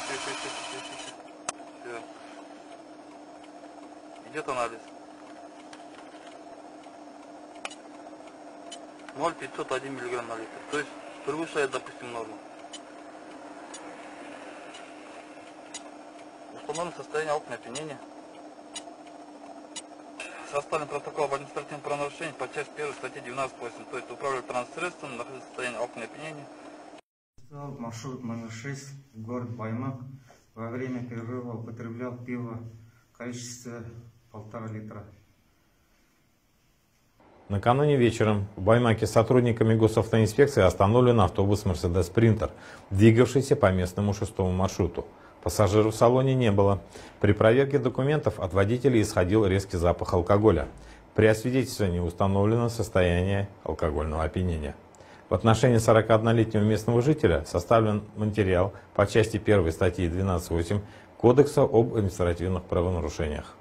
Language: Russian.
Все. Идет анализ. 0,501 миллиграмм на литр. То есть превышает, допустим, норму. Установлено состояние алкогольного опьянения. Составлен протокол об административном правонарушении по части 1 статьи 19.8. То есть управляет транспортным средством, находится в состоянии алкогольного опьянения. Маршрут номер 6 в город Баймак. Во время перерыва употреблял пиво в количестве 1,5 литра. Накануне вечером в Баймаке сотрудниками госавтоинспекции остановлен автобус «Мерседес Спринтер», двигавшийся по местному 6-му маршруту. Пассажиров в салоне не было. При проверке документов от водителя исходил резкий запах алкоголя. При освидетельствовании установлено состояние алкогольного опьянения. В отношении 41-летнего местного жителя составлен материал по части 1 статьи 12.8 Кодекса об административных правонарушениях.